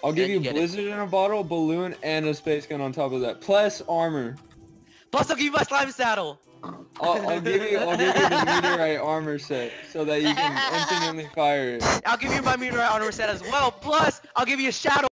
I'll give Then you you get blizzard in a bottle, balloon, and a space gun on top of that. Plus armor. Plus, I'll give you my slime saddle. I'll give you the meteorite armor set so that you can infinitely fire it. I'll give you my meteorite armor set as well. Plus, I'll give you a shadow.